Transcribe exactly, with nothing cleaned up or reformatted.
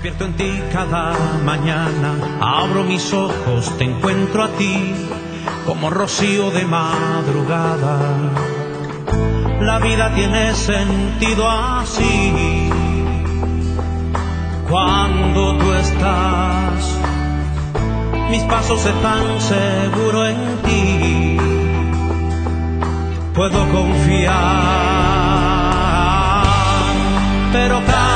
despierto en ti cada mañana, abro mis ojos, te encuentro a ti, como rocío de madrugada. La vida tiene sentido así, cuando tú estás. Mis pasos están seguros en ti, puedo confiar, pero cada